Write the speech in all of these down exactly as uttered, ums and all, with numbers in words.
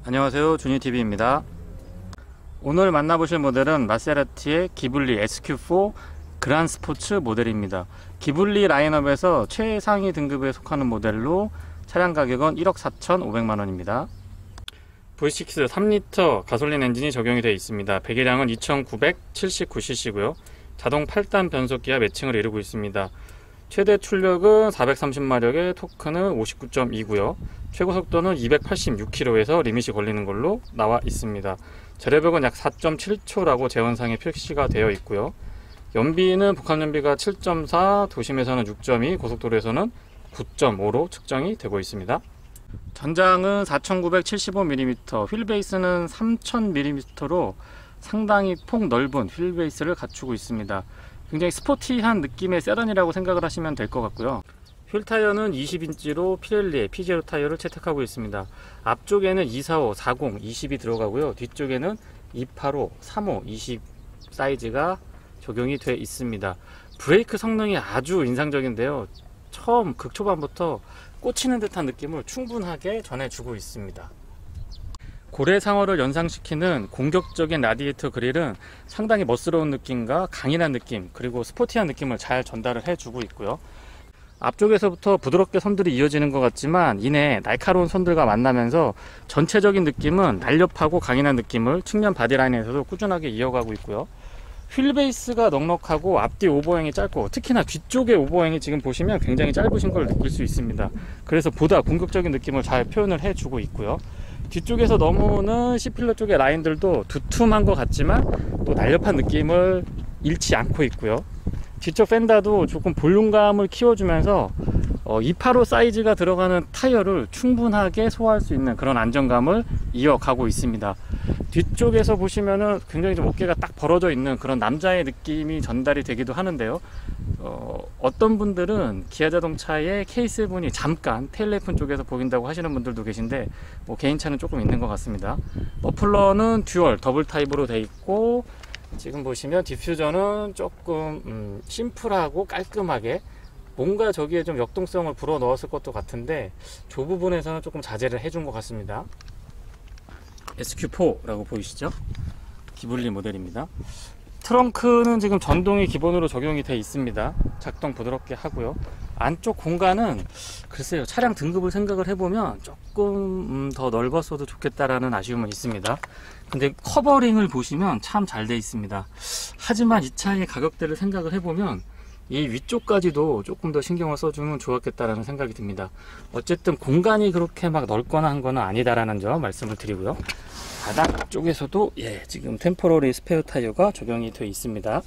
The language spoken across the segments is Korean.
안녕하세요, 주니티비입니다. 오늘 만나보실 모델은 마세라티의 기블리 에스큐 사 그란 스포츠 모델입니다. 기블리 라인업에서 최상위 등급에 속하는 모델로 차량 가격은 일억 사천오백만 원입니다. 브이 식스 삼 리터 가솔린 엔진이 적용이 되어 있습니다. 배기량은 이천구백칠십구 씨씨고요. 자동 팔 단 변속기와 매칭을 이루고 있습니다. 최대 출력은 사백삼십 마력에 토크는 오십구 점 이고요. 최고 속도는 이백팔십육 킬로미터에서 리밋이 걸리는 걸로 나와 있습니다. 절여벽은 약 사 점 칠 초라고 제원상에 표시가 되어 있고요. 연비는 복합연비가 칠 점 사, 도심에서는 육 점 이, 고속도로에서는 구 점 오로 측정이 되고 있습니다. 전장은 사천구백칠십오 밀리미터, 휠베이스는 삼천 밀리미터로 상당히 폭 넓은 휠베이스를 갖추고 있습니다. 굉장히 스포티한 느낌의 세단이라고 생각을 하시면 될 것 같고요. 휠 타이어는 이십 인치로 피렐리의 피 제로 타이어를 채택하고 있습니다. 앞쪽에는 이백사십오, 사십, 이십이 들어가고요. 뒤쪽에는 이백팔십오, 삼십오, 이십 사이즈가 적용이 되어 있습니다. 브레이크 성능이 아주 인상적인데요. 처음 극초반부터 꽂히는 듯한 느낌을 충분하게 전해주고 있습니다. 고래상어를 연상시키는 공격적인 라디에이터 그릴은 상당히 멋스러운 느낌과 강인한 느낌, 그리고 스포티한 느낌을 잘 전달을 해주고 있고요. 앞쪽에서부터 부드럽게 선들이 이어지는 것 같지만 이내 날카로운 선들과 만나면서 전체적인 느낌은 날렵하고 강인한 느낌을 측면 바디라인에서도 꾸준하게 이어가고 있고요. 휠베이스가 넉넉하고 앞뒤 오버행이 짧고, 특히나 뒤쪽의 오버행이 지금 보시면 굉장히 짧으신 걸 느낄 수 있습니다. 그래서 보다 공격적인 느낌을 잘 표현을 해주고 있고요. 뒤쪽에서 넘어오는 C필러 쪽의 라인들도 두툼한 것 같지만 또 날렵한 느낌을 잃지 않고 있고요. 뒤쪽 펜더도 조금 볼륨감을 키워주면서 어, 이백팔십오 사이즈가 들어가는 타이어를 충분하게 소화할 수 있는 그런 안정감을 이어가고 있습니다. 뒤쪽에서 보시면은 굉장히 좀 어깨가 딱 벌어져 있는 그런 남자의 느낌이 전달이 되기도 하는데요. 어, 어떤 분들은 기아 자동차의 케이 세븐이 잠깐 테일레이픈 쪽에서 보인다고 하시는 분들도 계신데, 뭐 개인차는 조금 있는 것 같습니다. 머플러는 듀얼 더블 타입으로 되어 있고, 지금 보시면 디퓨저는 조금 음, 심플하고 깔끔하게, 뭔가 저기에 좀 역동성을 불어 넣었을 것도 같은데 저 부분에서는 조금 자제를 해준 것 같습니다. 에스큐 사라고 보이시죠? 기블리 모델입니다. 트렁크는 지금 전동이 기본으로 적용이 되어 있습니다. 작동 부드럽게 하고요. 안쪽 공간은 글쎄요, 차량 등급을 생각을 해보면 조금 음, 더 넓었어도 좋겠다라는 아쉬움은 있습니다. 근데 커버링을 보시면 참 잘 되어 있습니다. 하지만 이 차의 가격대를 생각을 해보면 이 위쪽까지도 조금 더 신경을 써주면 좋았겠다라는 생각이 듭니다. 어쨌든 공간이 그렇게 막 넓거나 한 거는 아니다라는 점 말씀을 드리고요. 바닥 쪽에서도 예, 지금 템포러리 스페어 타이어가 적용이 되어 있습니다.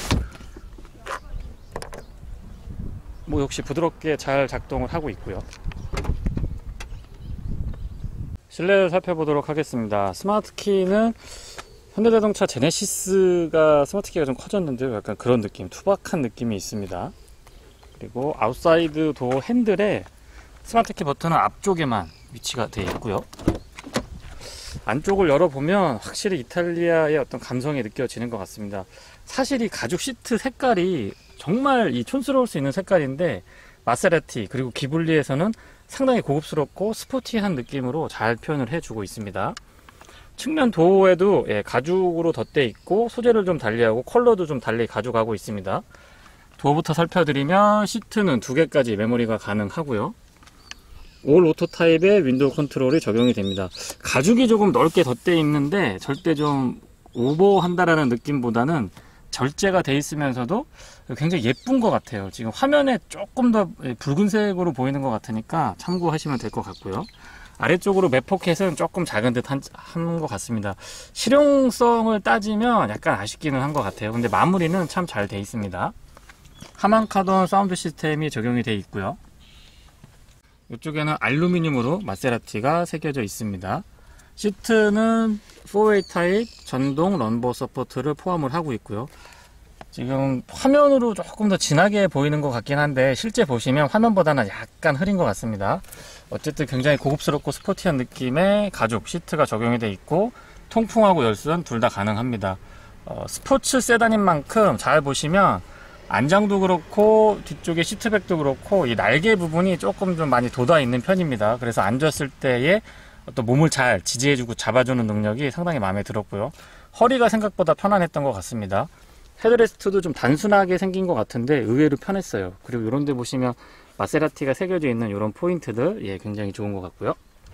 뭐 역시 부드럽게 잘 작동을 하고 있고요. 실내를 살펴보도록 하겠습니다. 스마트키는 현대자동차 제네시스가 스마트키가 좀 커졌는데요, 약간 그런 느낌, 투박한 느낌이 있습니다. 그리고 아웃사이드 도어 핸들에 스마트키 버튼은 앞쪽에만 위치가 되어 있고요. 안쪽을 열어보면 확실히 이탈리아의 어떤 감성이 느껴지는 것 같습니다. 사실 이 가죽 시트 색깔이 정말 이 촌스러울 수 있는 색깔인데, 마세라티 그리고 기블리에서는 상당히 고급스럽고 스포티한 느낌으로 잘 표현을 해주고 있습니다. 측면 도어에도 예, 가죽으로 덧대 있고, 소재를 좀 달리하고 컬러도 좀 달리 가져가고 있습니다. 도어부터 살펴드리면 시트는 두 개까지 메모리가 가능하고요. 올 오토 타입의 윈도우 컨트롤이 적용이 됩니다. 가죽이 조금 넓게 덧대 있는데 절대 좀 오버한다라는 느낌보다는 절제가 돼 있으면서도 굉장히 예쁜 것 같아요. 지금 화면에 조금 더 붉은색으로 보이는 것 같으니까 참고하시면 될 것 같고요. 아래쪽으로 맵 포켓은 조금 작은 듯 한 것 같습니다. 실용성을 따지면 약간 아쉽기는 한 것 같아요. 근데 마무리는 참 잘 돼 있습니다. 하만카돈 사운드 시스템이 적용이 되어 있고요. 이쪽에는 알루미늄으로 마세라티가 새겨져 있습니다. 시트는 사 웨이 타입 전동 럼버 서포트를 포함을 하고 있고요. 지금 화면으로 조금 더 진하게 보이는 것 같긴 한데 실제 보시면 화면보다는 약간 흐린 것 같습니다. 어쨌든 굉장히 고급스럽고 스포티한 느낌의 가죽 시트가 적용이 되어 있고, 통풍하고 열선 둘 다 가능합니다. 어, 스포츠 세단인 만큼 잘 보시면 안장도 그렇고 뒤쪽에 시트백도 그렇고 이 날개 부분이 조금 좀 많이 돋아 있는 편입니다. 그래서 앉았을 때의 또 몸을 잘 지지해주고 잡아주는 능력이 상당히 마음에 들었고요. 허리가 생각보다 편안했던 것 같습니다. 헤드레스트도 좀 단순하게 생긴 것 같은데 의외로 편했어요. 그리고 이런 데 보시면 마세라티가 새겨져 있는 이런 포인트들, 예, 굉장히 좋은 것 같고요.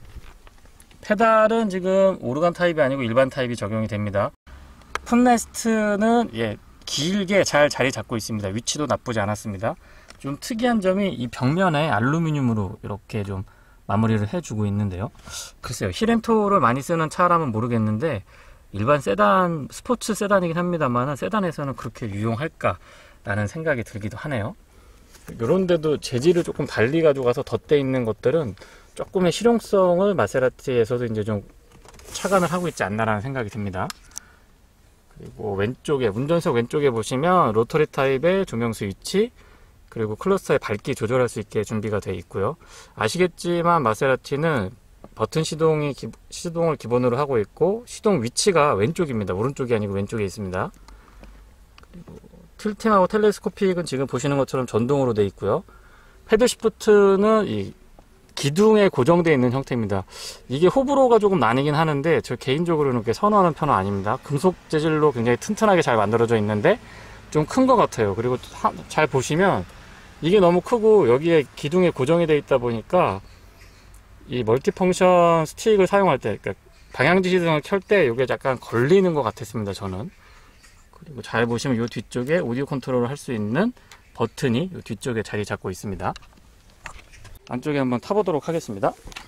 페달은 지금 오르간 타입이 아니고 일반 타입이 적용이 됩니다. 풋레스트는 예, 길게 잘 자리 잡고 있습니다. 위치도 나쁘지 않았습니다. 좀 특이한 점이 이 벽면에 알루미늄으로 이렇게 좀 마무리를 해주고 있는데요. 글쎄요, 힐앤토를 많이 쓰는 차라면 모르겠는데 일반 세단, 스포츠 세단이긴 합니다만 세단에서는 그렇게 유용할까라는 생각이 들기도 하네요. 이런 데도 재질을 조금 달리 가져가서 덧대 있는 것들은 조금의 실용성을 마세라티에서도 이제 좀 착안을 하고 있지 않나라는 생각이 듭니다. 그리고 왼쪽에, 운전석 왼쪽에 보시면 로터리 타입의 조명 스위치, 그리고 클러스터의 밝기 조절할 수 있게 준비가 되어 있고요. 아시겠지만 마세라티는 버튼 시동이 기, 시동을 기본으로 하고 있고 시동 위치가 왼쪽입니다. 오른쪽이 아니고 왼쪽에 있습니다. 그리고 틸팅하고 텔레스코픽은 지금 보시는 것처럼 전동으로 되어 있고요. 패드 시프트는 이 기둥에 고정되어 있는 형태입니다. 이게 호불호가 조금 나뉘긴 하는데 저 개인적으로는 그렇게 선호하는 편은 아닙니다. 금속 재질로 굉장히 튼튼하게 잘 만들어져 있는데 좀 큰 것 같아요. 그리고 잘 보시면 이게 너무 크고 여기에 기둥에 고정이 되어 있다 보니까 이 멀티펑션 스틱을 사용할 때, 그러니까 방향지 시동을 켤 때 이게 약간 걸리는 것 같았습니다, 저는. 그리고 잘 보시면 이 뒤쪽에 오디오 컨트롤을 할 수 있는 버튼이 이 뒤쪽에 자리 잡고 있습니다. 안쪽에 한번 타보도록 하겠습니다.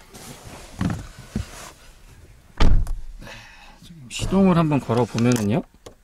시동을 한번 걸어 보면은요,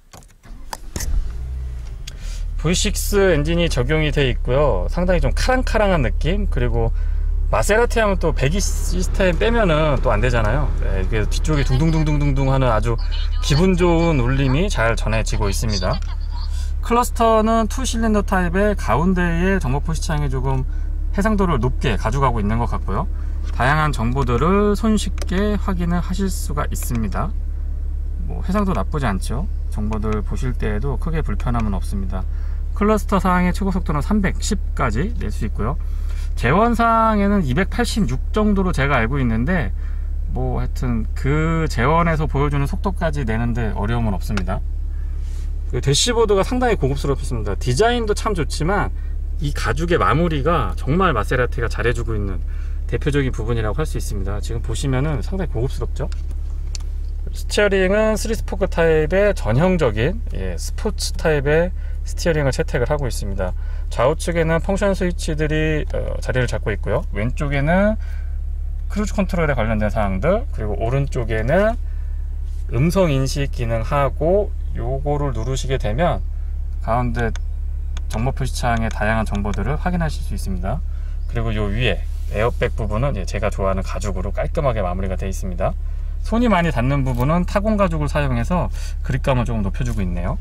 브이 식스 엔진이 적용이 되어 있고요. 상당히 좀 카랑카랑한 느낌. 그리고 마세라티 하면 또 배기 시스템 빼면은 또 안 되잖아요. 네, 그래서 뒤쪽에 둥둥둥둥둥 하는 아주 기분 좋은 울림이 잘 전해지고 있습니다. 클러스터는 투 실린더 타입의 가운데에 정보 포시창이 조금 해상도를 높게 가져가고 있는 것 같고요. 다양한 정보들을 손쉽게 확인을 하실 수가 있습니다. 뭐 해상도 나쁘지 않죠. 정보들 보실 때에도 크게 불편함은 없습니다. 클러스터 상의 최고 속도는 삼백십까지 낼 수 있고요. 재원상에는 이백팔십육 정도로 제가 알고 있는데 뭐 하여튼 그 재원에서 보여주는 속도까지 내는데 어려움은 없습니다. 그 대시보드가 상당히 고급스럽습니다. 디자인도 참 좋지만 이 가죽의 마무리가 정말 마세라티가 잘해주고 있는 대표적인 부분이라고 할 수 있습니다. 지금 보시면은 상당히 고급스럽죠. 스티어링은 쓰리 스포크 타입의 전형적인 예, 스포츠 타입의 스티어링을 채택을 하고 있습니다. 좌우측에는 펑션 스위치들이 어, 자리를 잡고 있고요. 왼쪽에는 크루즈 컨트롤에 관련된 사항들, 그리고 오른쪽에는 음성 인식 기능하고 요거를 누르시게 되면 가운데 정보 표시창의 다양한 정보들을 확인하실 수 있습니다. 그리고 요 위에 에어백 부분은 예, 제가 좋아하는 가죽으로 깔끔하게 마무리가 되어 있습니다. 손이 많이 닿는 부분은 타공 가죽을 사용해서 그립감을 조금 높여주고 있네요.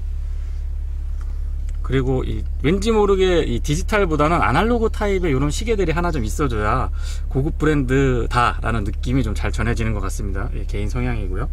그리고 이 왠지 모르게 이 디지털보다는 아날로그 타입의 이런 시계들이 하나 좀 있어줘야 고급 브랜드다 라는 느낌이 좀 잘 전해지는 것 같습니다. 예, 개인 성향이고요.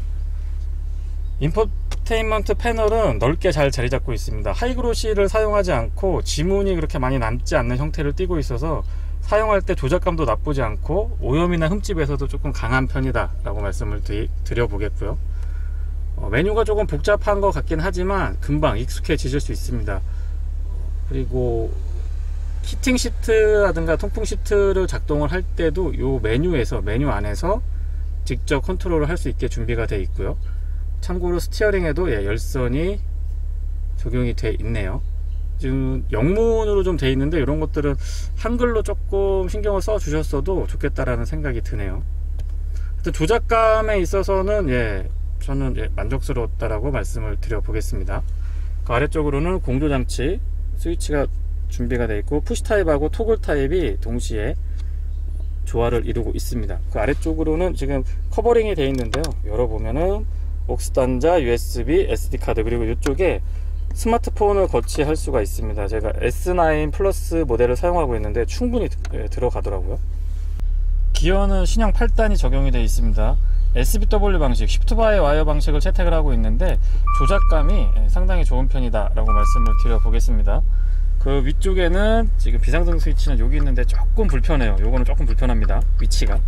인포테인먼트 패널은 넓게 잘 자리 잡고 있습니다. 하이그로시를 사용하지 않고 지문이 그렇게 많이 남지 않는 형태를 띠고 있어서 사용할 때 조작감도 나쁘지 않고 오염이나 흠집에서도 조금 강한 편이다 라고 말씀을 드리, 드려보겠고요. 어, 메뉴가 조금 복잡한 것 같긴 하지만 금방 익숙해지실 수 있습니다. 그리고 히팅 시트라든가 통풍 시트를 작동을 할 때도 이 메뉴에서 메뉴 안에서 직접 컨트롤을 할 수 있게 준비가 되어 있고요. 참고로 스티어링에도 예, 열선이 적용이 되어 있네요. 지금 영문으로 좀 되어 있는데 이런 것들은 한글로 조금 신경을 써 주셨어도 좋겠다라는 생각이 드네요. 하여튼 조작감에 있어서는 예, 저는 예, 만족스러웠다라고 말씀을 드려보겠습니다. 그 아래쪽으로는 공조장치 스위치가 준비가 되어 있고 푸시 타입하고 토글 타입이 동시에 조화를 이루고 있습니다. 그 아래쪽으로는 지금 커버링이 되어 있는데요. 열어보면은 옥스 단자, 유에스비, 에스디 카드, 그리고 이쪽에 스마트폰을 거치할 수가 있습니다. 제가 에스 나인 플러스 모델을 사용하고 있는데 충분히 들어가더라고요. 기어는 신형 팔 단이 적용이 되어 있습니다. 에스 비 더블유 방식, 쉬프트 바이 와이어 방식을 채택을 하고 있는데 조작감이 상당히 좋은 편이다 라고 말씀을 드려 보겠습니다. 그 위쪽에는 지금 비상등 스위치는 여기 있는데 조금 불편해요. 요거는 조금 불편합니다. 위치가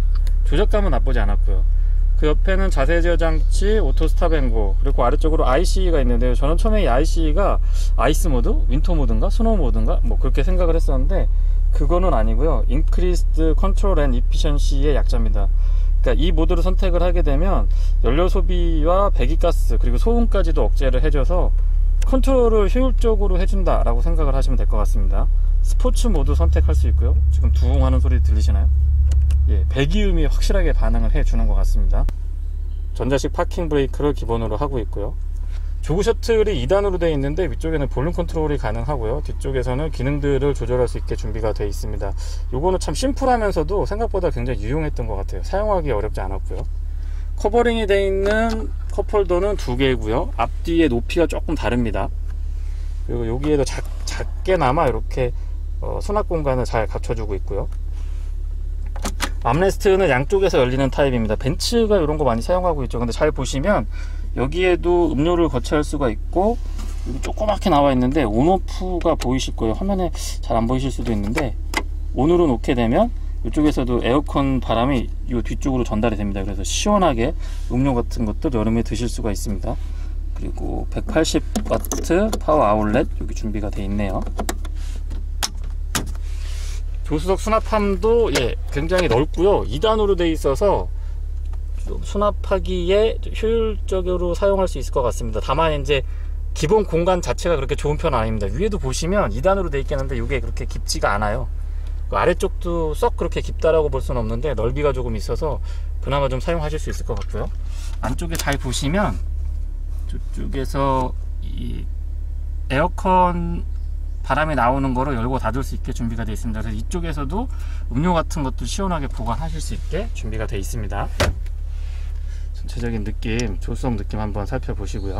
조작감은 나쁘지 않았고요. 그 옆에는 자세 제어 장치, 오토 스탑 앤고, 그리고 아래쪽으로 아이씨이가 있는데요. 저는 처음에 이 아이씨이가 아이스 모드, 윈터 모드인가 스노우 모드인가 뭐 그렇게 생각을 했었는데 그거는 아니고요. Increased Control and Efficiency의 약자입니다. 그러니까 이 모드를 선택을 하게 되면 연료 소비와 배기가스 그리고 소음까지도 억제를 해줘서 컨트롤을 효율적으로 해준다 라고 생각을 하시면 될 것 같습니다. 스포츠 모드 선택할 수 있고요. 지금 두웅 하는 소리 들리시나요? 예, 배기음이 확실하게 반응을 해주는 것 같습니다. 전자식 파킹 브레이크를 기본으로 하고 있고요. 조그 셔틀이 이 단으로 되어 있는데 위쪽에는 볼륨 컨트롤이 가능하고요. 뒤쪽에서는 기능들을 조절할 수 있게 준비가 되어 있습니다. 요거는 참 심플하면서도 생각보다 굉장히 유용했던 것 같아요. 사용하기 어렵지 않았고요. 커버링이 되어 있는 컵홀더는 두 개고요. 앞뒤의 높이가 조금 다릅니다. 그리고 여기에도 작, 작게나마 이렇게 어, 수납 공간을 잘 갖춰주고 있고요. 암레스트는 양쪽에서 열리는 타입입니다. 벤츠가 이런 거 많이 사용하고 있죠. 근데 잘 보시면 여기에도 음료를 거치할 수가 있고 여기 조그맣게 나와 있는데 온오프가 보이실 거예요. 화면에 잘 안 보이실 수도 있는데 온으로 놓게 되면 이쪽에서도 에어컨 바람이 이 뒤쪽으로 전달이 됩니다. 그래서 시원하게 음료 같은 것도 여름에 드실 수가 있습니다. 그리고 백팔십 와트 파워 아울렛 여기 준비가 되어 있네요. 조수석 수납함도 예, 굉장히 넓고요. 이 단으로 되어 있어서 수납하기에 효율적으로 사용할 수 있을 것 같습니다. 다만 이제 기본 공간 자체가 그렇게 좋은 편은 아닙니다. 위에도 보시면 이 단으로 되어 있겠는데 이게 그렇게 깊지가 않아요. 그 아래쪽도 썩 그렇게 깊다라고 볼 수는 없는데 넓이가 조금 있어서 그나마 좀 사용하실 수 있을 것 같고요. 안쪽에 잘 보시면 저쪽에서 이 에어컨 바람이 나오는 거로 열고 닫을 수 있게 준비가 되어 있습니다. 그래서 이쪽에서도 음료 같은 것도 시원하게 보관하실 수 있게 준비가 되어 있습니다. 전체적인 느낌, 조수석 느낌 한번 살펴보시고요.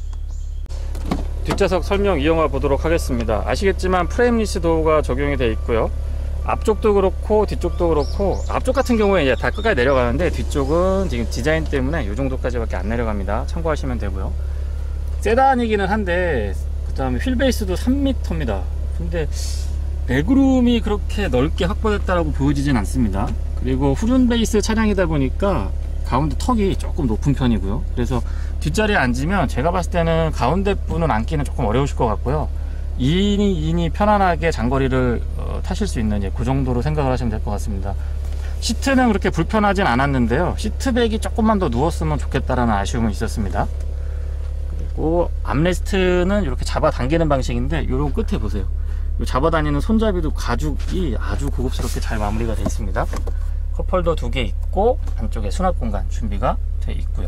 뒷좌석 설명 이용해 보도록 하겠습니다. 아시겠지만 프레임리스 도어가 적용이 되어 있고요. 앞쪽도 그렇고 뒤쪽도 그렇고 앞쪽 같은 경우에 이제 다 끝까지 내려가는데 뒤쪽은 지금 디자인 때문에 이 정도까지밖에 안 내려갑니다. 참고하시면 되고요. 세단이기는 한데 그 다음에 휠베이스도 삼 미터입니다. 근데 레그룸이 그렇게 넓게 확보됐다라고 보여지진 않습니다. 그리고 후륜 베이스 차량이다 보니까 가운데 턱이 조금 높은 편이고요. 그래서 뒷자리에 앉으면 제가 봤을 때는 가운데 분은 앉기는 조금 어려우실 것 같고요. 이 인이, 이 인이 편안하게 장거리를 어, 타실 수 있는 예, 그 정도로 생각을 하시면 될 것 같습니다. 시트는 그렇게 불편하진 않았는데요. 시트백이 조금만 더 누웠으면 좋겠다라는 아쉬움은 있었습니다. 그리고 암레스트는 이렇게 잡아당기는 방식인데 이런 끝에 보세요. 잡아다니는 손잡이도 가죽이 아주 고급스럽게 잘 마무리가 되어 있습니다. 컵홀더 두 개 있고 안쪽에 수납 공간 준비가 되어 있고요.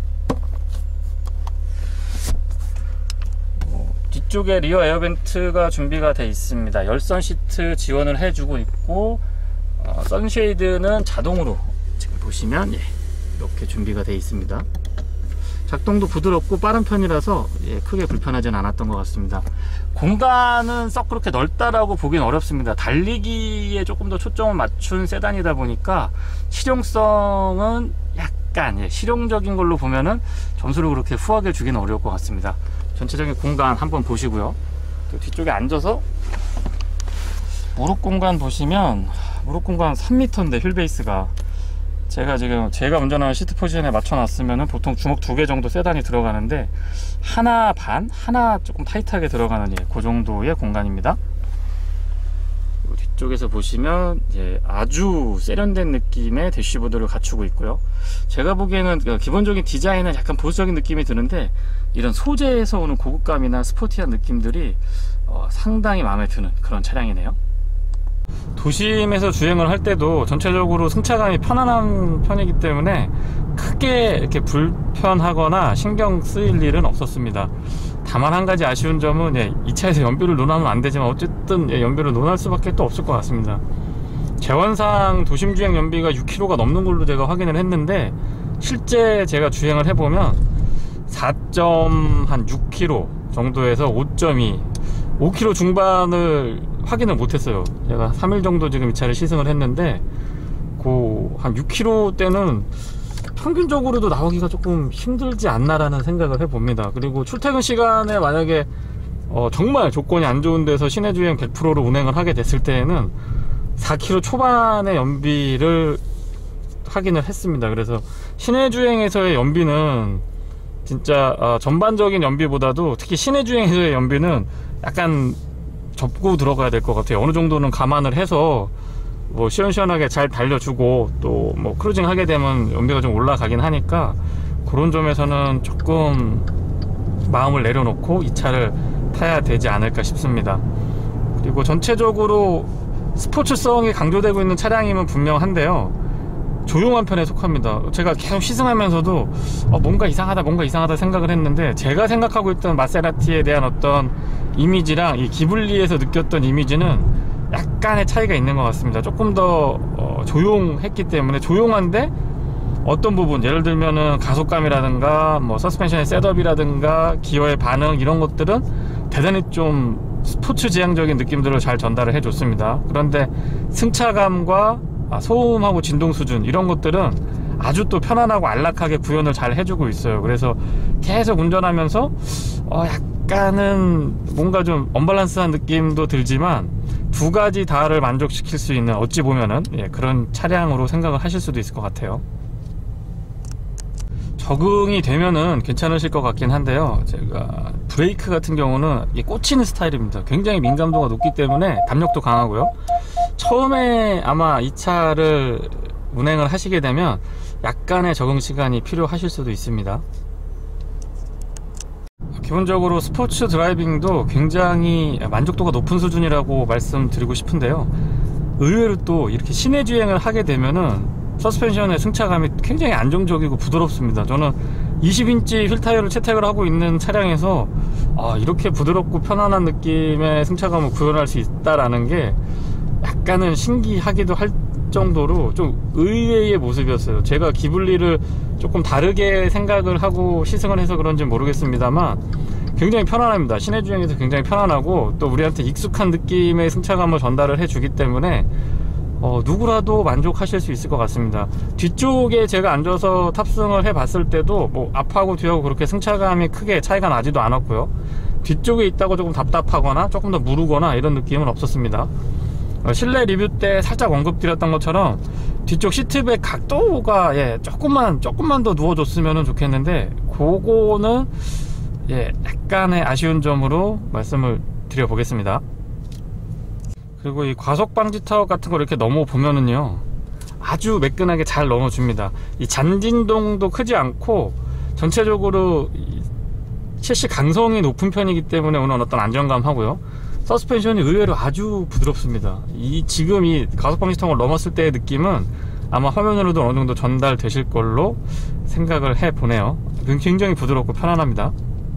어, 뒤쪽에 리어 에어벤트가 준비가 되어 있습니다. 열선 시트 지원을 해주고 있고 어, 선쉐이드는 자동으로 지금 보시면 예, 이렇게 준비가 되어 있습니다. 작동도 부드럽고 빠른 편이라서 예, 크게 불편하진 않았던 것 같습니다. 공간은 썩 그렇게 넓다라고 보긴 어렵습니다. 달리기에 조금 더 초점을 맞춘 세단이다 보니까 실용성은 약간 예, 실용적인 걸로 보면은 점수를 그렇게 후하게 주기는 어려울 것 같습니다. 전체적인 공간 한번 보시고요. 또 뒤쪽에 앉아서 무릎 공간 보시면 무릎 공간 삼 미터인데 휠베이스가 제가 지금 제가 운전하는 시트 포지션에 맞춰 놨으면 보통 주먹 두 개 정도 세단이 들어가는데 하나 반 하나 조금 타이트하게 들어가는 예, 그 정도의 공간입니다. 그리고 뒤쪽에서 보시면 예, 아주 세련된 느낌의 대시보드를 갖추고 있고요. 제가 보기에는 기본적인 디자인은 약간 보수적인 느낌이 드는데 이런 소재에서 오는 고급감이나 스포티한 느낌들이 어, 상당히 마음에 드는 그런 차량이네요. 도심에서 주행을 할 때도 전체적으로 승차감이 편안한 편이기 때문에 크게 이렇게 불편하거나 신경 쓰일 일은 없었습니다. 다만 한 가지 아쉬운 점은 예, 이 차에서 연비를 논하면 안 되지만 어쨌든 예, 연비를 논할 수밖에 또 없을 것 같습니다. 재원상 도심주행 연비가 육 킬로미터가 넘는 걸로 제가 확인을 했는데 실제 제가 주행을 해보면 사 점 육 킬로미터 정도에서 오 점 이 오 킬로미터 중반을 확인을 못했어요. 제가 삼 일 정도 지금 이 차를 시승을 했는데 그 한 육 킬로미터 때는 평균적으로도 나오기가 조금 힘들지 않나라는 생각을 해봅니다. 그리고 출퇴근 시간에 만약에 어 정말 조건이 안 좋은 데서 시내주행 백 퍼센트로 운행을 하게 됐을 때에는 사 킬로미터 초반의 연비를 확인을 했습니다. 그래서 시내 주행에서의 연비는 진짜 어, 전반적인 연비보다도 특히 시내 주행에서의 연비는 약간 접고 들어가야 될 것 같아요. 어느 정도는 감안을 해서 뭐 시원시원하게 잘 달려주고 또 뭐 크루징 하게 되면 연비가 좀 올라가긴 하니까 그런 점에서는 조금 마음을 내려놓고 이 차를 타야 되지 않을까 싶습니다. 그리고 전체적으로 스포츠성이 강조되고 있는 차량임은 분명한데요, 조용한 편에 속합니다. 제가 계속 시승하면서도 어, 뭔가 이상하다 뭔가 이상하다 생각을 했는데, 제가 생각하고 있던 마세라티에 대한 어떤 이미지랑 이 기블리에서 느꼈던 이미지는 약간의 차이가 있는 것 같습니다. 조금 더 어, 조용했기 때문에, 조용한데 어떤 부분, 예를 들면은 가속감이라든가 뭐 서스펜션의 셋업이라든가 기어의 반응, 이런 것들은 대단히 좀 스포츠 지향적인 느낌들을 잘 전달을 해줬습니다. 그런데 승차감과 소음하고 진동 수준, 이런 것들은 아주 또 편안하고 안락하게 구현을 잘 해주고 있어요. 그래서 계속 운전하면서 어 약간은 뭔가 좀 언밸런스한 느낌도 들지만 두 가지 다를 만족시킬 수 있는, 어찌 보면은 예, 그런 차량으로 생각을 하실 수도 있을 것 같아요. 적응이 되면은 괜찮으실 것 같긴 한데요, 제가 브레이크 같은 경우는 이게 꽂히는 스타일입니다. 굉장히 민감도가 높기 때문에 담력도 강하고요. 처음에 아마 이 차를 운행을 하시게 되면 약간의 적응 시간이 필요하실 수도 있습니다. 기본적으로 스포츠 드라이빙도 굉장히 만족도가 높은 수준이라고 말씀드리고 싶은데요, 의외로 또 이렇게 시내 주행을 하게 되면은 서스펜션의 승차감이 굉장히 안정적이고 부드럽습니다. 저는 이십 인치 휠 타이어를 채택을 하고 있는 차량에서 아, 이렇게 부드럽고 편안한 느낌의 승차감을 구현할 수 있다라는 게 약간은 신기하기도 할 정도로 좀 의외의 모습이었어요. 제가 기블리를 조금 다르게 생각을 하고 시승을 해서 그런지 모르겠습니다만 굉장히 편안합니다. 시내 주행에서 굉장히 편안하고 또 우리한테 익숙한 느낌의 승차감을 전달을 해주기 때문에 어, 누구라도 만족하실 수 있을 것 같습니다. 뒤쪽에 제가 앉아서 탑승을 해 봤을 때도 뭐 앞하고 뒤하고 그렇게 승차감이 크게 차이가 나지도 않았고요, 뒤쪽에 있다고 조금 답답하거나 조금 더 무르거나 이런 느낌은 없었습니다. 어, 실내 리뷰 때 살짝 언급드렸던 것처럼 뒤쪽 시트백 각도가 예, 조금만 조금만 더 누워줬으면 좋겠는데, 그거는 예, 약간의 아쉬운 점으로 말씀을 드려보겠습니다. 그리고 이 과속 방지 타워 같은 거 이렇게 넘어 보면은요, 아주 매끈하게 잘 넘어줍니다. 이 잔진동도 크지 않고 전체적으로 셰시 강성이 높은 편이기 때문에 오는 어떤 안정감 하고요, 서스펜션이 의외로 아주 부드럽습니다. 이 지금 이 과속 방지 타워를 넘었을 때의 느낌은 아마 화면으로도 어느 정도 전달되실 걸로 생각을 해 보네요. 굉장히 부드럽고 편안합니다.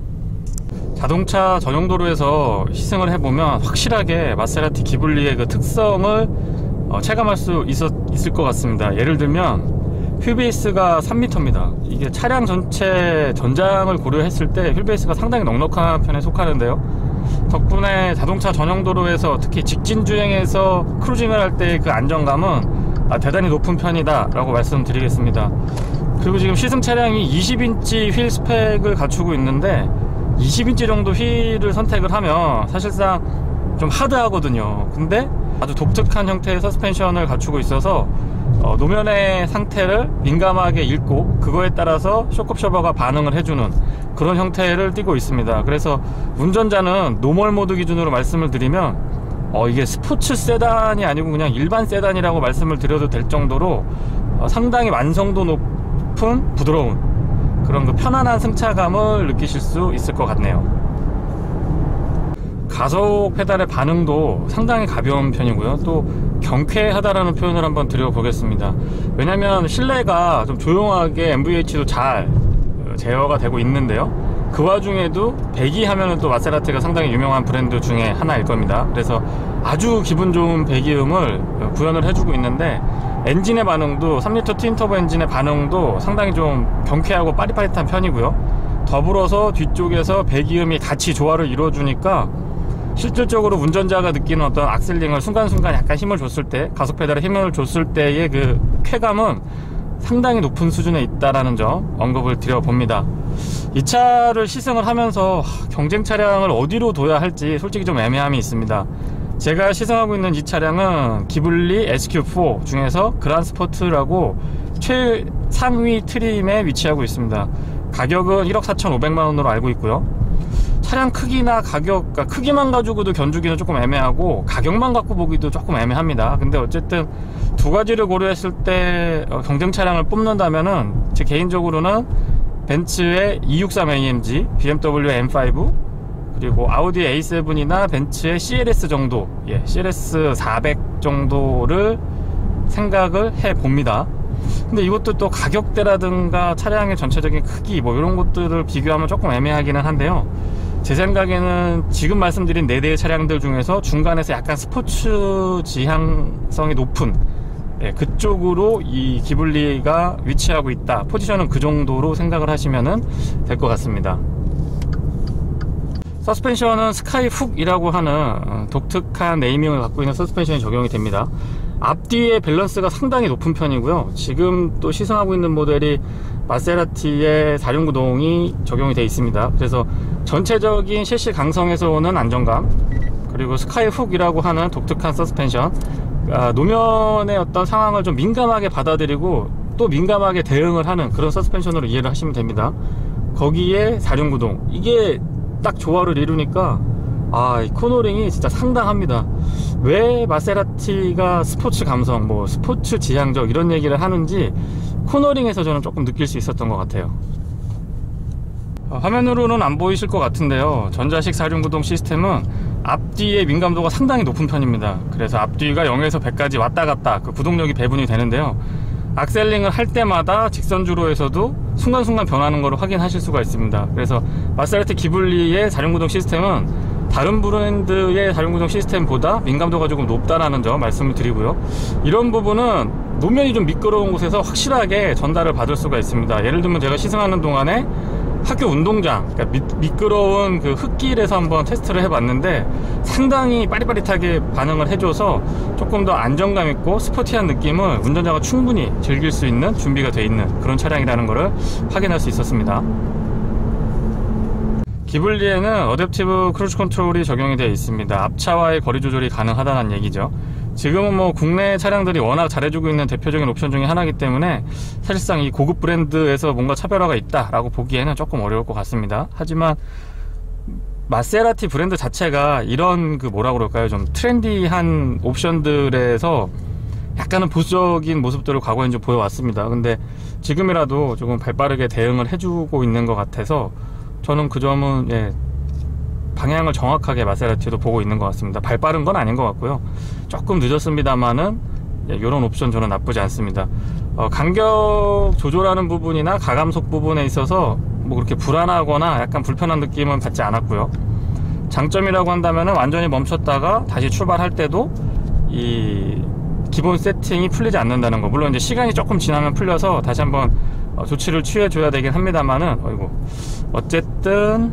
자동차 전용 도로에서 시승을 해보면 확실하게 마세라티 기블리의 그 특성을 어, 체감할 수 있었, 있을 것 같습니다. 예를 들면 휠베이스가 삼 미터입니다. 이게 차량 전체 전장을 고려했을 때 휠베이스가 상당히 넉넉한 편에 속하는데요, 덕분에 자동차 전용 도로에서 특히 직진 주행에서 크루징을 할 때 그 안정감은 아, 대단히 높은 편이다 라고 말씀드리겠습니다. 그리고 지금 시승 차량이 이십 인치 휠 스펙을 갖추고 있는데 이십 인치 정도 휠을 선택을 하면 사실상 좀 하드하거든요. 근데 아주 독특한 형태의 서스펜션을 갖추고 있어서 어, 노면의 상태를 민감하게 읽고 그거에 따라서 쇼크업셔버가 반응을 해주는 그런 형태를 띠고 있습니다. 그래서 운전자는 노멀 모드 기준으로 말씀을 드리면 어, 이게 스포츠 세단이 아니고 그냥 일반 세단이라고 말씀을 드려도 될 정도로 어, 상당히 완성도 높은 부드러운 그런 그 편안한 승차감을 느끼실 수 있을 것 같네요. 가속 페달의 반응도 상당히 가벼운 편이고요, 또 경쾌하다라는 표현을 한번 드려보겠습니다. 왜냐면 실내가 좀 조용하게 엠브이에이치도 잘 제어가 되고 있는데요, 그 와중에도 배기 하면은 또 마세라티가 상당히 유명한 브랜드 중에 하나일 겁니다. 그래서 아주 기분 좋은 배기음을 구현을 해주고 있는데, 엔진의 반응도 삼 리터 트윈터보 엔진의 반응도 상당히 좀 경쾌하고 빠릿빠릿한 편이고요, 더불어서 뒤쪽에서 배기음이 같이 조화를 이루어주니까 실질적으로 운전자가 느끼는 어떤 악셀링을 순간순간 약간 힘을 줬을 때, 가속 페달에 힘을 줬을 때의 그 쾌감은 상당히 높은 수준에 있다라는 점 언급을 드려봅니다. 이 차를 시승을 하면서 경쟁 차량을 어디로 둬야 할지 솔직히 좀 애매함이 있습니다. 제가 시승하고 있는 이 차량은 기블리 에스큐 사 중에서 그란스포츠라고 최상위 트림에 위치하고 있습니다. 가격은 일억 사천오백만 원으로 알고 있고요. 차량 크기나 가격, 그러니까 크기만 가지고도 견주기는 조금 애매하고 가격만 갖고 보기도 조금 애매합니다. 근데 어쨌든 두 가지를 고려했을 때 경쟁 차량을 뽑는다면은 제 개인적으로는 벤츠의 이백육십삼 에이엠지, 비엠더블유 엠 파이브, 그리고 아우디 에이 세븐이나 벤츠의 씨엘에스 정도, 예, 씨엘에스 사백 정도를 생각을 해 봅니다. 근데 이것도 또 가격대라든가 차량의 전체적인 크기 뭐 이런 것들을 비교하면 조금 애매하기는 한데요. 제 생각에는 지금 말씀드린 네 대의 차량들 중에서 중간에서 약간 스포츠 지향성이 높은, 예, 그쪽으로 이 기블리가 위치하고 있다. 포지션은 그 정도로 생각을 하시면 될 것 같습니다. 서스펜션은 스카이 훅이라고 하는 독특한 네이밍을 갖고 있는 서스펜션이 적용이 됩니다. 앞뒤의 밸런스가 상당히 높은 편이고요. 지금 또 시승하고 있는 모델이 마세라티의 사륜구동이 적용이 되어 있습니다. 그래서 전체적인 셰시 강성에서 오는 안정감, 그리고 스카이 훅이라고 하는 독특한 서스펜션, 아, 노면의 어떤 상황을 좀 민감하게 받아들이고 또 민감하게 대응을 하는 그런 서스펜션으로 이해를 하시면 됩니다. 거기에 사륜구동, 이게 딱 조화를 이루니까 아, 이 코너링이 진짜 상당합니다. 왜 마세라티가 스포츠 감성, 뭐 스포츠 지향적 이런 얘기를 하는지 코너링에서 저는 조금 느낄 수 있었던 것 같아요. 어, 화면으로는 안 보이실 것 같은데요, 전자식 사륜구동 시스템은 앞뒤의 민감도가 상당히 높은 편입니다. 그래서 앞뒤가 영에서 백까지 왔다 갔다 그 구동력이 배분이 되는데요, 악셀링을 할 때마다 직선주로에서도 순간순간 변하는 것을 확인하실 수가 있습니다. 그래서 마세라티 기블리의 사륜구동 시스템은 다른 브랜드의 사륜구동 시스템보다 민감도가 조금 높다라는 점 말씀을 드리고요. 이런 부분은 노면이 좀 미끄러운 곳에서 확실하게 전달을 받을 수가 있습니다. 예를 들면 제가 시승하는 동안에 학교 운동장, 그러니까 미, 미끄러운 그 흙길에서 한번 테스트를 해봤는데 상당히 빠릿빠릿하게 반응을 해줘서 조금 더 안정감 있고 스포티한 느낌을 운전자가 충분히 즐길 수 있는 준비가 되어 있는 그런 차량이라는 것을 확인할 수 있었습니다. 기블리에는 어댑티브 크루즈 컨트롤이 적용이 되어 있습니다. 앞차와의 거리 조절이 가능하다는 얘기죠. 지금은 뭐 국내 차량들이 워낙 잘해주고 있는 대표적인 옵션 중에 하나이기 때문에 사실상 이 고급 브랜드에서 뭔가 차별화가 있다라고 보기에는 조금 어려울 것 같습니다. 하지만 마세라티 브랜드 자체가 이런 그 뭐라 그럴까요, 좀 트렌디한 옵션들에서 약간은 보수적인 모습들을 과거에 좀 보여왔습니다. 근데 지금이라도 조금 발빠르게 대응을 해주고 있는 것 같아서 저는 그 점은, 예, 방향을 정확하게 마세라티도 보고 있는 것 같습니다. 발빠른 건 아닌 것 같고요. 조금 늦었습니다만은, 예, 이런 옵션 저는 나쁘지 않습니다. 어, 간격 조절하는 부분이나 가감속 부분에 있어서 뭐 그렇게 불안하거나 약간 불편한 느낌은 받지 않았고요. 장점이라고 한다면 완전히 멈췄다가 다시 출발할 때도 이 기본 세팅이 풀리지 않는다는 거. 물론 이제 시간이 조금 지나면 풀려서 다시 한번 어, 조치를 취해 줘야 되긴 합니다만은, 어이구, 어쨌든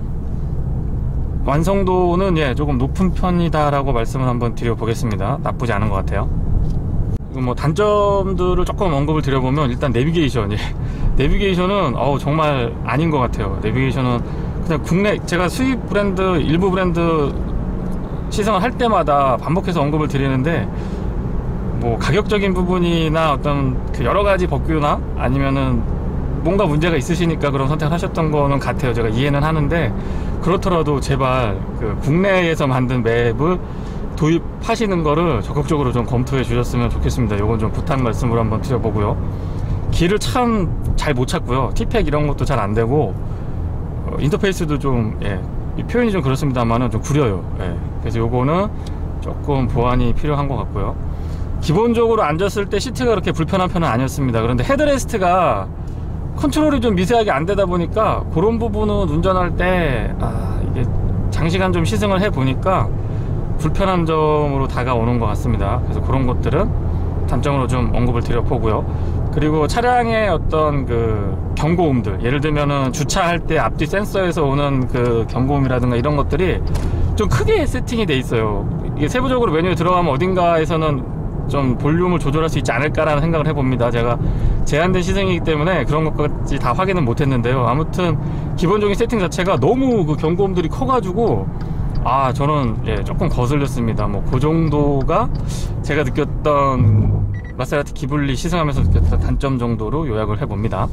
완성도는, 예, 조금 높은 편이다라고 말씀을 한번 드려보겠습니다. 나쁘지 않은 것 같아요. 그리고 뭐 단점들을 조금 언급을 드려보면, 일단 내비게이션, 예. 내비게이션은 어우 정말 아닌 것 같아요. 내비게이션은 그냥 국내, 제가 수입 브랜드, 일부 브랜드 시승을 할 때마다 반복해서 언급을 드리는데, 뭐 가격적인 부분이나 어떤 그 여러 가지 법규나 아니면은 뭔가 문제가 있으시니까 그런 선택을 하셨던 거는 같아요. 제가 이해는 하는데, 그렇더라도 제발 그 국내에서 만든 맵을 도입하시는 거를 적극적으로 좀 검토해 주셨으면 좋겠습니다. 요건 좀 부탁 말씀으로 한번 드려보고요. 길을 참 잘 못 찾고요. 티팩 이런 것도 잘 안 되고, 어, 인터페이스도 좀, 예, 이 표현이 좀 그렇습니다만은 좀 구려요. 예, 그래서 요거는 조금 보완이 필요한 것 같고요. 기본적으로 앉았을 때 시트가 그렇게 불편한 편은 아니었습니다. 그런데 헤드레스트가 컨트롤이 좀 미세하게 안 되다 보니까 그런 부분은 운전할 때, 아, 이게 장시간 좀 시승을 해 보니까 불편한 점으로 다가오는 것 같습니다. 그래서 그런 것들은 단점으로 좀 언급을 드려보고요. 그리고 차량의 어떤 그 경고음들, 예를 들면은 주차할 때 앞뒤 센서에서 오는 그 경고음이라든가 이런 것들이 좀 크게 세팅이 돼 있어요. 이게 세부적으로 메뉴에 들어가면 어딘가에서는 좀 볼륨을 조절할 수 있지 않을까라는 생각을 해봅니다. 제가 제한된 시승이기 때문에 그런 것까지 다 확인은 못했는데요. 아무튼 기본적인 세팅 자체가 너무 그 경고음들이 커가지고, 아, 저는, 예, 조금 거슬렸습니다. 뭐 그 정도가 제가 느꼈던 마세라티 기블리 시승하면서 느꼈던 단점 정도로 요약을 해봅니다.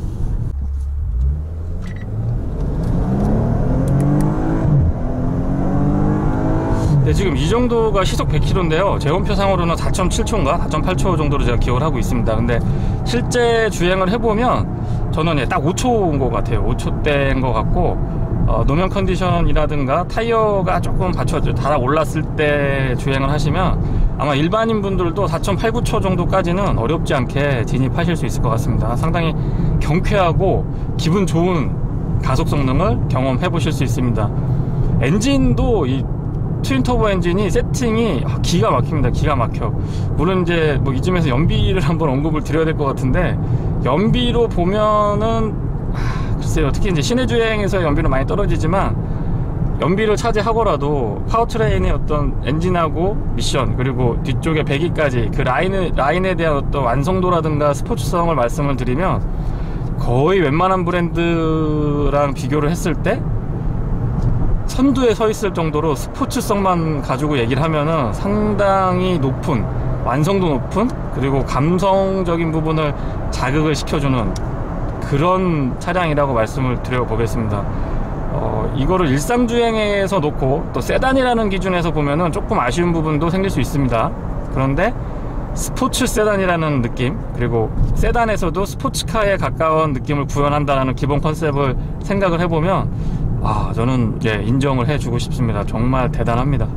네, 지금 이 정도가 시속 백 킬로미터인데요 제원표상으로는 사 점 칠 초인가 사 점 팔 초 정도로 제가 기억을 하고 있습니다. 근데 실제 주행을 해보면 저는 예, 딱 오 초인 것 같아요. 오 초대인 것 같고 어, 노면 컨디션이라든가 타이어가 조금 받쳐져 달아올랐을 때 주행을 하시면 아마 일반인 분들도 사 점 팔 구 초 정도까지는 어렵지 않게 진입하실 수 있을 것 같습니다. 상당히 경쾌하고 기분 좋은 가속 성능을 경험해 보실 수 있습니다. 엔진도 이 트윈터보 엔진이 세팅이 기가 막힙니다. 기가 막혀. 물론 이제 뭐 이쯤에서 연비를 한번 언급을 드려야 될 것 같은데, 연비로 보면은 아, 글쎄요, 특히 이제 시내 주행에서 연비는 많이 떨어지지만 연비를 차지하고라도 파워트레인의 어떤 엔진하고 미션, 그리고 뒤쪽에 배기까지 그 라인에, 라인에 대한 어떤 완성도라든가 스포츠성을 말씀을 드리면 거의 웬만한 브랜드랑 비교를 했을 때 선두에 서 있을 정도로 스포츠성만 가지고 얘기를 하면은 상당히 높은, 완성도 높은, 그리고 감성적인 부분을 자극을 시켜주는 그런 차량이라고 말씀을 드려보겠습니다. 어, 이거를 일상주행에서 놓고 또 세단이라는 기준에서 보면은 조금 아쉬운 부분도 생길 수 있습니다. 그런데 스포츠 세단이라는 느낌, 그리고 세단에서도 스포츠카에 가까운 느낌을 구현한다는 기본 컨셉을 생각을 해보면 아, 저는 예, 인정을 해주고 싶습니다. 정말 대단합니다.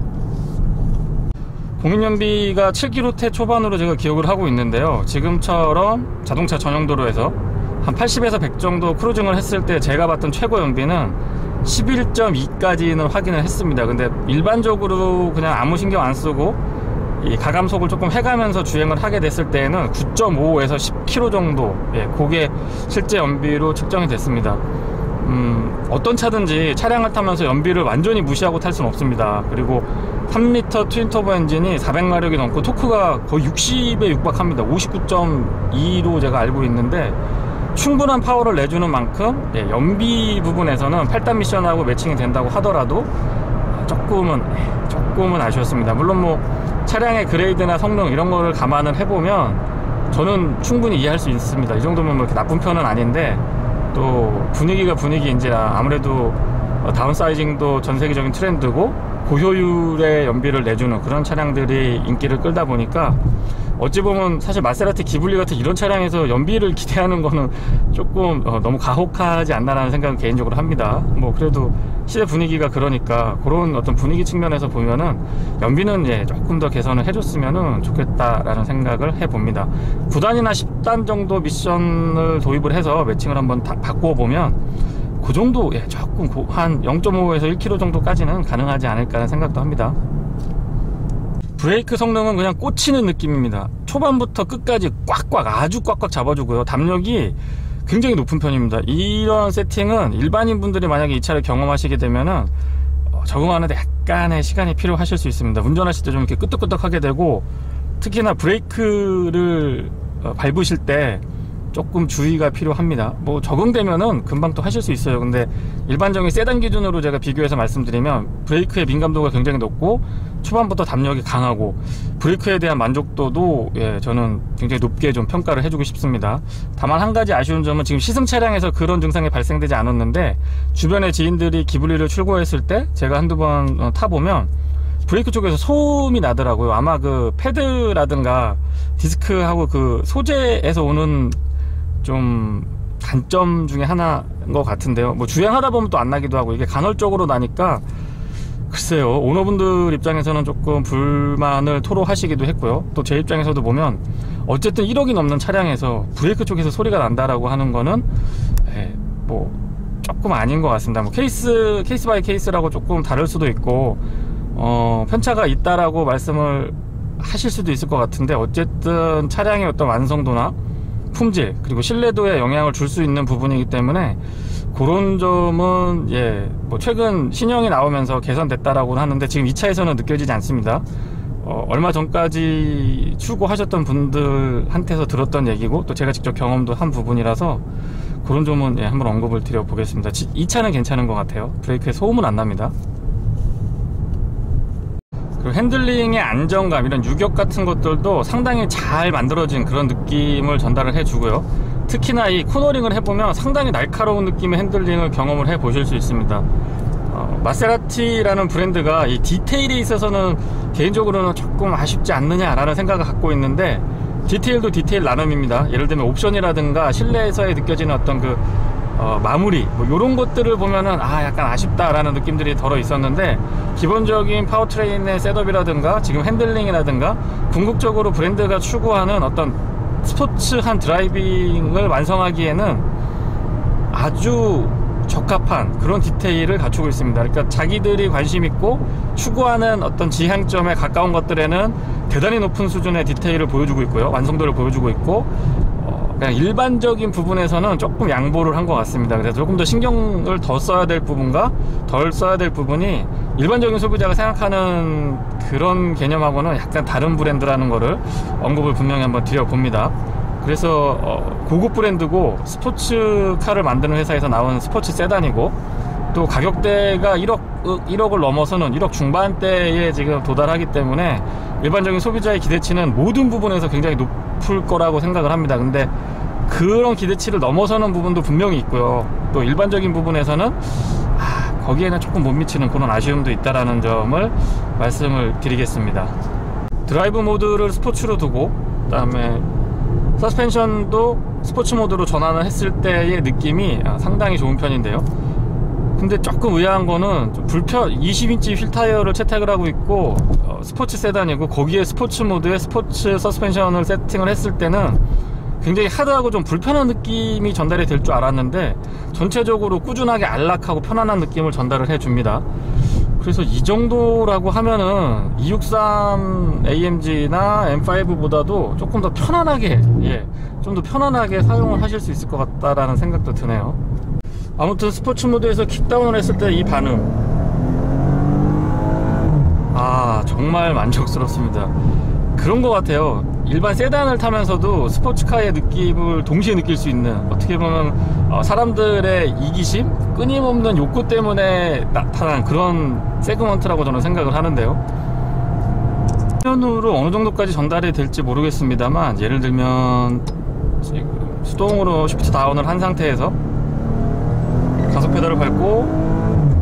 공인연비가 칠 킬로미터 초반으로 제가 기억을 하고 있는데요, 지금처럼 자동차 전용도로에서 한 팔십에서 백 정도 크루징을 했을 때 제가 봤던 최고 연비는 십일 점 이까지는 확인을 했습니다. 근데 일반적으로 그냥 아무 신경 안 쓰고 이 가감속을 조금 해가면서 주행을 하게 됐을 때에는 구 점 오에서 십 킬로미터 정도, 예, 그게 실제 연비로 측정이 됐습니다. 음, 어떤 차든지 차량을 타면서 연비를 완전히 무시하고 탈 수는 없습니다. 그리고 삼 리터 트윈터보 엔진이 사백 마력이 넘고 토크가 거의 육십에 육박합니다. 오십구 점 이로 제가 알고 있는데 충분한 파워를 내주는 만큼 예, 연비 부분에서는 팔 단 미션하고 매칭이 된다고 하더라도 조금은 조금은 아쉬웠습니다. 물론 뭐 차량의 그레이드나 성능 이런 거를 감안을 해보면 저는 충분히 이해할 수 있습니다. 이 정도면 뭐 이렇게 나쁜 편은 아닌데, 또 분위기가 분위기인지라 아무래도 다운사이징도 전 세계적인 트렌드고 고효율의 연비를 내주는 그런 차량들이 인기를 끌다 보니까 어찌 보면 사실 마세라티 기블리 같은 이런 차량에서 연비를 기대하는 거는 조금 어, 너무 가혹하지 않나라는 생각은 개인적으로 합니다. 뭐 그래도 시대 분위기가 그러니까 그런 어떤 분위기 측면에서 보면은 연비는 예, 조금 더 개선을 해줬으면 좋겠다라는 생각을 해봅니다. 구 단이나 십 단 정도 미션을 도입을 해서 매칭을 한번 다 바꿔보면 그 정도, 예, 조금 고, 한 영 점 오에서 일 킬로미터 정도까지는 가능하지 않을까 하는 생각도 합니다. 브레이크 성능은 그냥 꽂히는 느낌입니다. 초반부터 끝까지 꽉꽉, 아주 꽉꽉 잡아주고요. 담력이 굉장히 높은 편입니다. 이런 세팅은 일반인 분들이 만약에 이 차를 경험하시게 되면은 어, 적응하는데 약간의 시간이 필요하실 수 있습니다. 운전하실 때 좀 이렇게 끄덕끄덕 하게 되고, 특히나 브레이크를 어, 밟으실 때 조금 주의가 필요합니다. 뭐 적응되면은 금방 또 하실 수 있어요. 근데 일반적인 세단 기준으로 제가 비교해서 말씀드리면 브레이크의 민감도가 굉장히 높고 초반부터 담력이 강하고 브레이크에 대한 만족도도 예, 저는 굉장히 높게 좀 평가를 해주고 싶습니다. 다만 한 가지 아쉬운 점은 지금 시승 차량에서 그런 증상이 발생되지 않았는데 주변의 지인들이 기블리를 출고했을 때 제가 한두 번 타보면 브레이크 쪽에서 소음이 나더라고요. 아마 그 패드라든가 디스크하고 그 소재에서 오는 좀 단점 중에 하나인 것 같은데요. 뭐 주행하다 보면 또 안 나기도 하고 이게 간헐적으로 나니까 글쎄요, 오너분들 입장에서는 조금 불만을 토로하시기도 했고요. 또 제 입장에서도 보면 어쨌든 일억이 넘는 차량에서 브레이크 쪽에서 소리가 난다라고 하는 거는 에, 뭐 조금 아닌 것 같습니다. 뭐 케이스 케이스 바이 케이스라고 조금 다를 수도 있고 어, 편차가 있다라고 말씀을 하실 수도 있을 것 같은데, 어쨌든 차량의 어떤 완성도나 품질 그리고 신뢰도에 영향을 줄 수 있는 부분이기 때문에 그런 점은 예, 뭐 최근 신형이 나오면서 개선됐다라고는 하는데 지금 이 차에서는 느껴지지 않습니다. 어, 얼마 전까지 출고하셨던 분들한테서 들었던 얘기고 또 제가 직접 경험도 한 부분이라서 그런 점은 예, 한번 언급을 드려보겠습니다. 이 차는 괜찮은 것 같아요. 브레이크에 소음은 안 납니다. 그리고 핸들링의 안정감, 이런 유격 같은 것들도 상당히 잘 만들어진 그런 느낌을 전달을 해주고요. 특히나 이 코너링을 해보면 상당히 날카로운 느낌의 핸들링을 경험을 해 보실 수 있습니다. 어, 마세라티라는 브랜드가 이 디테일에 있어서는 개인적으로는 조금 아쉽지 않느냐라는 생각을 갖고 있는데, 디테일도 디테일 나름입니다. 예를 들면 옵션이라든가 실내에서의 느껴지는 어떤 그 어, 마무리, 뭐 요런 것들을 보면은 아 약간 아쉽다라는 느낌들이 덜어 있었는데, 기본적인 파워트레인의 셋업이라든가 지금 핸들링이라든가 궁극적으로 브랜드가 추구하는 어떤 스포츠한 드라이빙을 완성하기에는 아주 적합한 그런 디테일을 갖추고 있습니다. 그러니까 자기들이 관심 있고 추구하는 어떤 지향점에 가까운 것들에는 대단히 높은 수준의 디테일을 보여주고 있고요, 완성도를 보여주고 있고, 어, 그냥 일반적인 부분에서는 조금 양보를 한 것 같습니다. 그래서 조금 더 신경을 더 써야 될 부분과 덜 써야 될 부분이 일반적인 소비자가 생각하는 그런 개념하고는 약간 다른 브랜드라는 거를 언급을 분명히 한번 드려봅니다. 그래서 어, 고급 브랜드고 스포츠카를 만드는 회사에서 나온 스포츠 세단이고, 또 가격대가 일억, 일억을 넘어서는 일억 중반대에 지금 도달하기 때문에 일반적인 소비자의 기대치는 모든 부분에서 굉장히 높을 거라고 생각을 합니다. 근데 그런 기대치를 넘어서는 부분도 분명히 있고요, 또 일반적인 부분에서는 아, 거기에는 조금 못 미치는 그런 아쉬움도 있다라는 점을 말씀을 드리겠습니다. 드라이브 모드를 스포츠로 두고, 그 다음에 서스펜션도 스포츠 모드로 전환을 했을 때의 느낌이 상당히 좋은 편인데요. 근데 조금 의아한 거는 좀 불편, 이십 인치 휠 타이어를 채택을 하고 있고 어, 스포츠 세단이고, 거기에 스포츠 모드에 스포츠 서스펜션을 세팅을 했을 때는 굉장히 하드하고 좀 불편한 느낌이 전달이 될 줄 알았는데, 전체적으로 꾸준하게 안락하고 편안한 느낌을 전달을 해줍니다. 그래서 이 정도라고 하면은 이백육십삼 에이엠지나 엠 파이브보다도 조금 더 편안하게, 예, 좀 더 편안하게 사용을 하실 수 있을 것 같다라는 생각도 드네요. 아무튼 스포츠 모드에서 킥다운을 했을 때 이 반응, 아 정말 만족스럽습니다. 그런 것 같아요. 일반 세단을 타면서도 스포츠카의 느낌을 동시에 느낄 수 있는, 어떻게 보면 어, 사람들의 이기심, 끊임없는 욕구 때문에 나타난 그런 세그먼트라고 저는 생각을 하는데요. 화면으로 어느 정도까지 전달이 될지 모르겠습니다만, 예를 들면 지금 수동으로 쉬프트 다운을 한 상태에서 가속 페달을 밟고,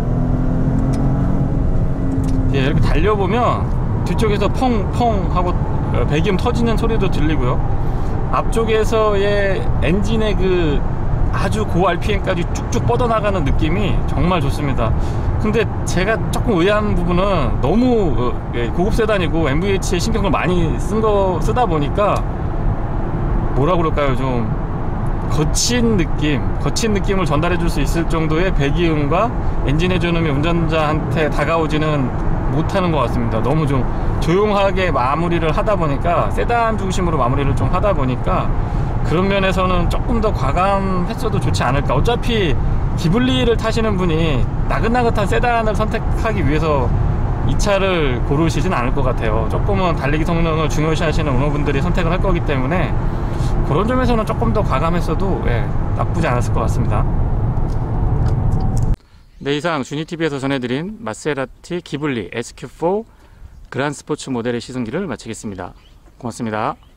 예, 이렇게 달려보면 뒤쪽에서 펑펑 하고 배기음 터지는 소리도 들리고요, 앞쪽에서의 엔진의 그 아주 고 알피엠까지 쭉쭉 뻗어나가는 느낌이 정말 좋습니다. 근데 제가 조금 의아한 부분은 너무 고급 세단이고 엠브이에이치에 신경을 많이 쓴 거 쓰다 보니까 뭐라 그럴까요, 좀 거친 느낌, 거친 느낌을 전달해 줄 수 있을 정도의 배기음과 엔진 해주음이 운전자한테 다가오지는 못하는 것 같습니다. 너무 좀 조용하게 마무리를 하다 보니까, 세단 중심으로 마무리를 좀 하다 보니까 그런 면에서는 조금 더 과감했어도 좋지 않을까. 어차피 기블리를 타시는 분이 나긋나긋한 세단을 선택하기 위해서 이 차를 고르시진 않을 것 같아요. 조금은 달리기 성능을 중요시 하시는 오너분들이 선택을 할 거기 때문에 그런 점에서는 조금 더 과감했어도, 예, 나쁘지 않았을 것 같습니다. 네, 이상 주니티비에서 전해드린 마세라티 기블리 에스큐 사 그란 스포츠 모델의 시승기를 마치겠습니다. 고맙습니다.